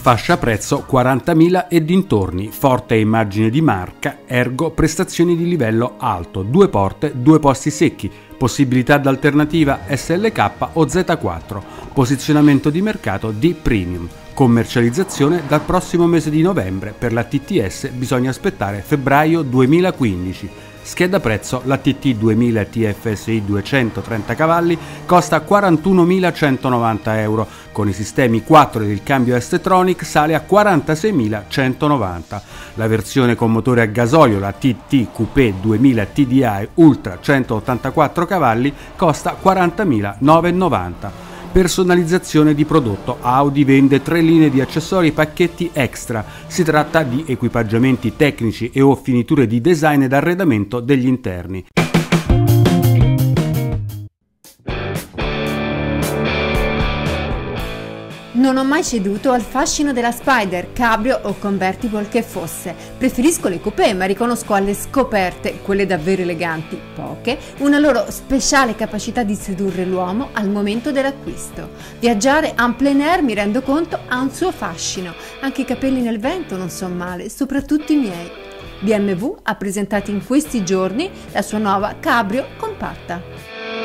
Fascia prezzo 40.000 e dintorni, forte immagine di marca, ergo prestazioni di livello alto, 2 porte, 2 posti secchi, possibilità d'alternativa SLK o Z4, posizionamento di mercato D Premium, commercializzazione dal prossimo mese di novembre, per la TTS bisogna aspettare febbraio 2015. Scheda prezzo: la TT 2000 TFSI 230 cavalli costa 41.190 euro, con i sistemi 4 ed il cambio S-Tronic sale a 46.190. La versione con motore a gasolio, la TT Coupé 2000 TDI Ultra 184 cavalli, costa 40.990. Personalizzazione di prodotto. Audi vende 3 linee di accessori e pacchetti extra. Si tratta di equipaggiamenti tecnici e o finiture di design ed arredamento degli interni. Non ho mai ceduto al fascino della Spider, cabrio o convertible che fosse. Preferisco le coupé, ma riconosco alle scoperte, quelle davvero eleganti, poche, una loro speciale capacità di sedurre l'uomo al momento dell'acquisto. Viaggiare en plein air, mi rendo conto, ha un suo fascino. Anche i capelli nel vento non sono male, soprattutto i miei. BMW ha presentato in questi giorni la sua nuova cabrio compatta.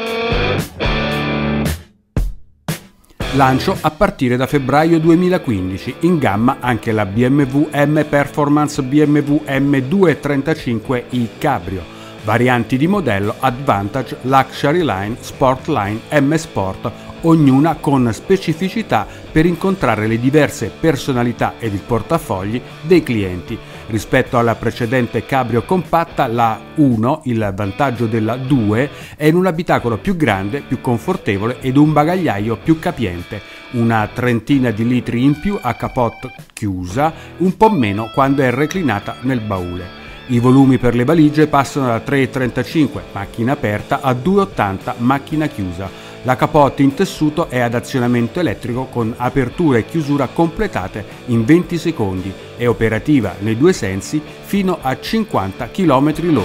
Lancio a partire da febbraio 2015, in gamma anche la BMW M Performance BMW M235i Cabrio, varianti di modello Advantage, Luxury Line, Sport Line, M Sport, ognuna con specificità per incontrare le diverse personalità ed il portafogli dei clienti. Rispetto alla precedente cabrio compatta, la 1, il vantaggio della 2, è in un abitacolo più grande, più confortevole ed un bagagliaio più capiente, una trentina di litri in più a capote chiusa, un po' meno quando è reclinata nel baule. I volumi per le valigie passano da 3,35 macchina aperta a 2,80 macchina chiusa. La capote in tessuto è ad azionamento elettrico con apertura e chiusura completate in 20 secondi. È operativa nei due sensi fino a 50 km/h.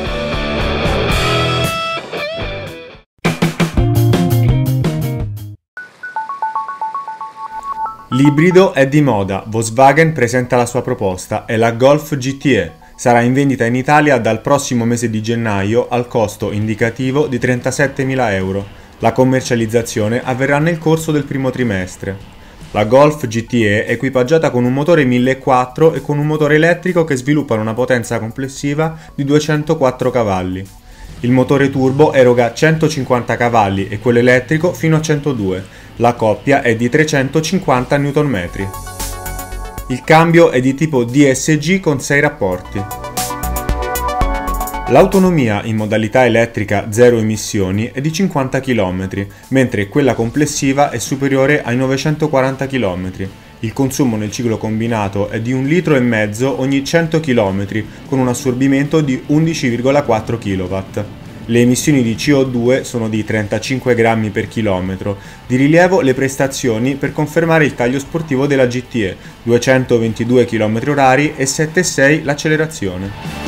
L'ibrido è di moda, Volkswagen presenta la sua proposta, è la Golf GTE. Sarà in vendita in Italia dal prossimo mese di gennaio al costo indicativo di 37.000 euro. La commercializzazione avverrà nel corso del primo trimestre. La Golf GTE è equipaggiata con un motore 1.400 e con un motore elettrico che sviluppano una potenza complessiva di 204 cavalli. Il motore turbo eroga 150 cavalli e quello elettrico fino a 102. La coppia è di 350 Nm. Il cambio è di tipo DSG con 6 rapporti. L'autonomia in modalità elettrica zero emissioni è di 50 km, mentre quella complessiva è superiore ai 940 km. Il consumo nel ciclo combinato è di 1,5 litri ogni 100 km, con un assorbimento di 11,4 kW. Le emissioni di CO2 sono di 35 grammi per chilometro. Di rilievo le prestazioni per confermare il taglio sportivo della GTE, 222 km/h e 7,6 l'accelerazione.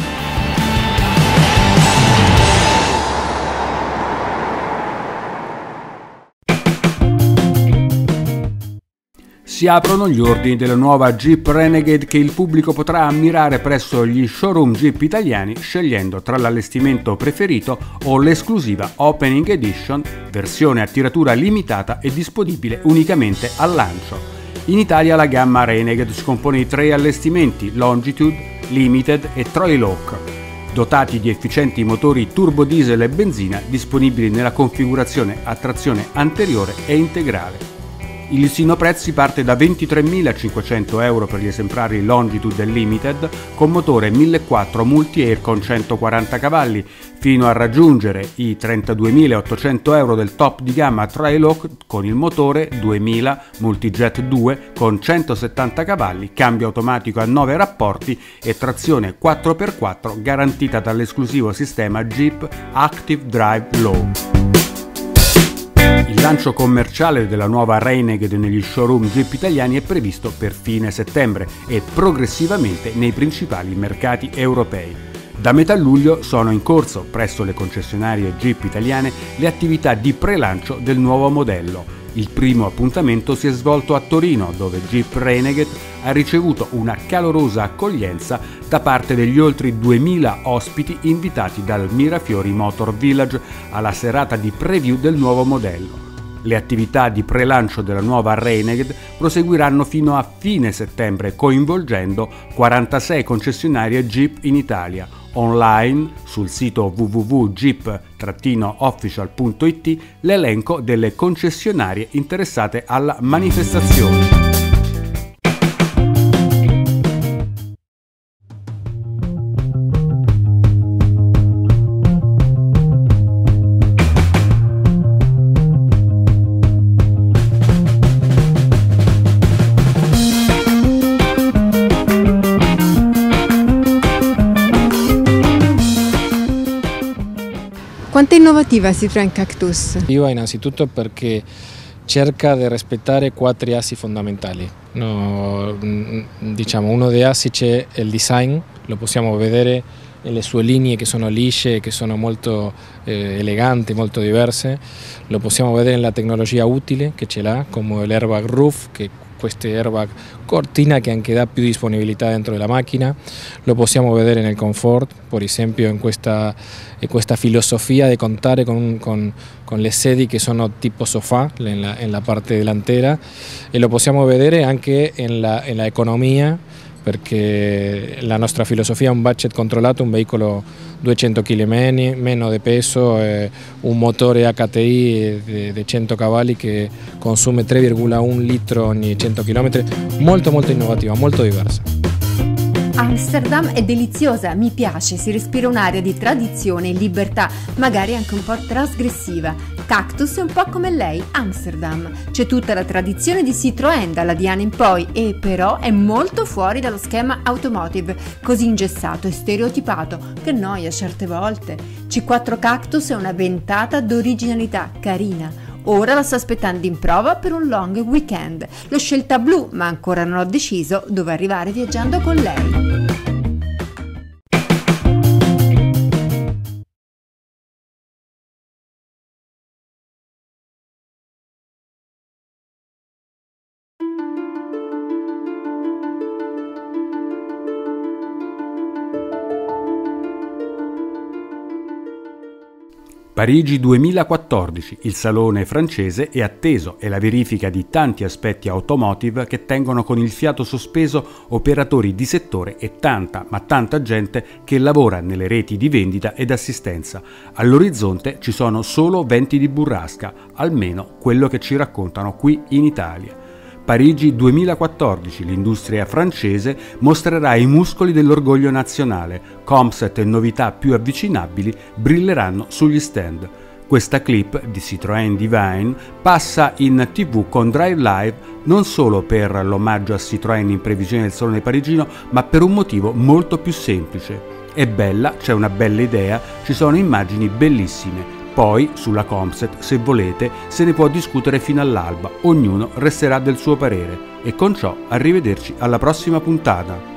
Si aprono gli ordini della nuova Jeep Renegade che il pubblico potrà ammirare presso gli showroom Jeep italiani scegliendo tra l'allestimento preferito o l'esclusiva Opening Edition, versione a tiratura limitata e disponibile unicamente al lancio. In Italia la gamma Renegade si compone di 3 allestimenti, Longitude, Limited e Trail Hawk, dotati di efficienti motori turbo diesel e benzina disponibili nella configurazione a trazione anteriore e integrale. Il listino prezzi parte da 23.500 euro per gli esemplari Longitude e Limited con motore 1.400 multi-air con 140 cavalli, fino a raggiungere i 32.800 euro del top di gamma Trail Hawk con il motore 2000 Multijet 2 con 170 cavalli, cambio automatico a 9 rapporti e trazione 4x4 garantita dall'esclusivo sistema Jeep Active Drive Low. Il lancio commerciale della nuova Renegade negli showroom Jeep italiani è previsto per fine settembre e progressivamente nei principali mercati europei. Da metà luglio sono in corso, presso le concessionarie Jeep italiane, le attività di pre-lancio del nuovo modello. Il primo appuntamento si è svolto a Torino, dove Jeep Renegade ha ricevuto una calorosa accoglienza da parte degli oltre 2000 ospiti invitati dal Mirafiori Motor Village alla serata di preview del nuovo modello. Le attività di pre-lancio della nuova Renegade proseguiranno fino a fine settembre, coinvolgendo 46 concessionarie Jeep in Italia. Online, sul sito www.jeep-official.it, l'elenco delle concessionarie interessate alla manifestazione. Quanto è innovativa Citroën Cactus? Innanzitutto perché cerca di rispettare 4 assi fondamentali. No, diciamo, uno dei assi c'è il design, lo possiamo vedere nelle sue linee che sono lisce, che sono molto eleganti, molto diverse. Lo possiamo vedere nella tecnologia utile che ce l'ha, come l'airbag roof, che questo airbag cortina che anche dà più disponibilità dentro della macchina. Lo possiamo vedere nel comfort, per esempio in questa filosofia di contare con le sedie che sono tipo sofà nella parte delantera, e lo possiamo vedere anche nella economia, perché la nostra filosofia è un budget controllato, un veicolo 200 kg meno di peso, un motore HTI di 100 cavalli che consume 3,1 litri ogni 100 km, molto innovativa, molto diversa. Amsterdam è deliziosa, mi piace, si respira un'aria di tradizione e libertà, magari anche un po' trasgressiva. Cactus è un po' come lei, Amsterdam. C'è tutta la tradizione di Citroën dalla Diana in poi, e però è molto fuori dallo schema automotive, così ingessato e stereotipato, che noia certe volte. C4 Cactus è una ventata d'originalità, carina. Ora la sto aspettando in prova per un long weekend. L'ho scelta blu, ma ancora non ho deciso dove arrivare viaggiando con lei. Parigi 2014, il salone francese è atteso e la verifica di tanti aspetti automotive che tengono con il fiato sospeso operatori di settore e tanta, ma tanta gente che lavora nelle reti di vendita ed assistenza. All'orizzonte ci sono solo venti di burrasca, almeno quello che ci raccontano qui in Italia. Parigi 2014, l'industria francese mostrerà i muscoli dell'orgoglio nazionale, concept e novità più avvicinabili brilleranno sugli stand. Questa clip di Citroën Divine passa in TV con Drive Live non solo per l'omaggio a Citroën in previsione del Salone parigino, ma per un motivo molto più semplice. È bella, c'è una bella idea, ci sono immagini bellissime. Poi, sulla concept, se volete, se ne può discutere fino all'alba, ognuno resterà del suo parere. E con ciò, arrivederci alla prossima puntata.